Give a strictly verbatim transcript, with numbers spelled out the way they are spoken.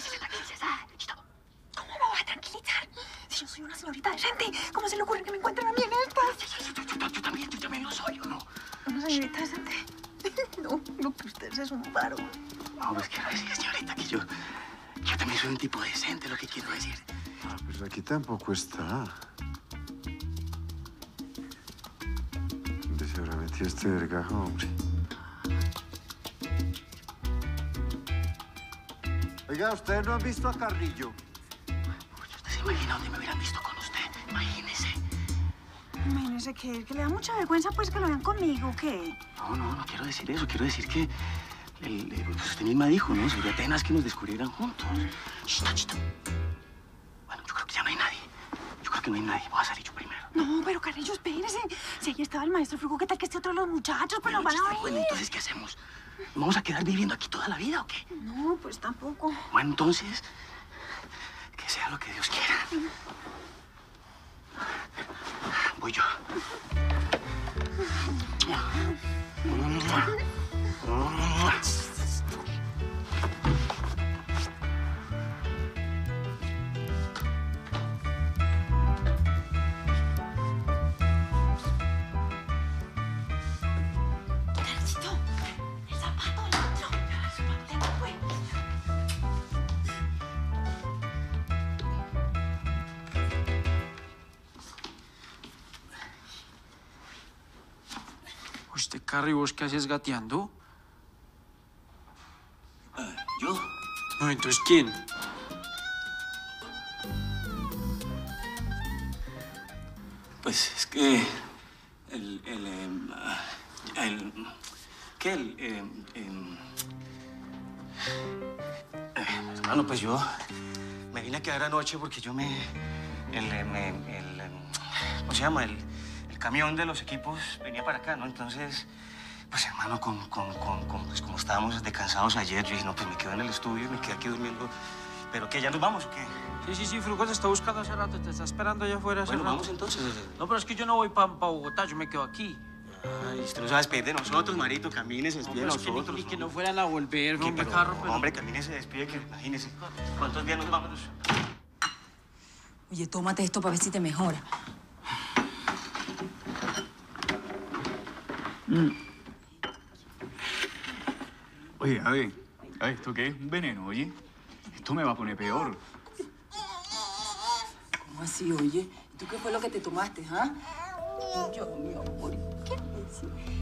Tranquilícese, tranquilícese. ¿Cómo me voy a tranquilizar? Si yo soy una señorita decente, ¿cómo se le ocurre que me encuentren a mí en estas? Yo, yo, yo, yo también, yo también lo soy, ¿o no? ¿Una señorita decente? No, lo que usted es un varón. No, pues quiero decir, señorita, que yo... Yo también soy un tipo decente, lo que quiero decir. Ah, pues aquí tampoco está. ¿Dónde se habrá metido este vergajo, hombre? Oiga, ¿ustedes no han visto a Carrillo? ¿Usted se imagina dónde me hubieran visto con usted? Imagínese. Imagínese que, que le da mucha vergüenza, pues, que lo vean conmigo, ¿qué? No, no, no quiero decir eso. Quiero decir que... El, el, pues usted misma dijo, ¿no? Sería tenaz que nos descubrieran juntos. Chita, chita. Bueno, yo creo que ya no hay nadie. Yo creo que no hay nadie. Voy a salir yo primero. No, pero Carrillo, espérese. Si ahí estaba el maestro Frugo, ¿qué tal que esté otro de los muchachos? Pues nos van a Bueno, oír. entonces, ¿qué hacemos? ¿Nos vamos a quedar viviendo aquí toda la vida o qué? No, pues tampoco. Bueno, entonces, que sea lo que Dios quiera. Voy yo. Carlito, el zapato del otro. Tengo, pues. ¿Usted, Carrie, vos qué haces gateando? Uh, ¿Yo? No, entonces, ¿quién? Pues es que... El... El... em, ah, el ¿Qué? El... em, em, eh, hermano, pues yo... Me vine a quedar anoche porque yo me... El... em, em, el em, ¿Cómo se llama? El, el camión de los equipos venía para acá, ¿no? Entonces... Pues, hermano, con, con, con, con, pues, como estábamos descansados ayer, yo dije, no, pues me quedo en el estudio y me quedé aquí durmiendo. ¿Pero qué, ya nos vamos o qué? Sí, sí, sí, Frugo te está buscando hace rato, te está esperando allá afuera hace Bueno, rato. vamos entonces. No, pero es que yo no voy para pa Bogotá, yo me quedo aquí. Ay, usted no se va a despedir de nosotros, Marito. Camine, se No, despide pero de es que nosotros. ni, ni que no fueran a volver, ¿Qué, hombre, pero, carro, pero... Hombre, camine, se despide, que imagínese. ¿Cuántos días nos vamos? Oye, tómate esto para ver si te mejora. Mm. Oye, a ver, a ver, ¿esto qué es? Un veneno, oye. Esto me va a poner peor. ¿Cómo así, oye? ¿Tú qué fue lo que te tomaste, ah? Yo, mi amor, ¿qué es eso?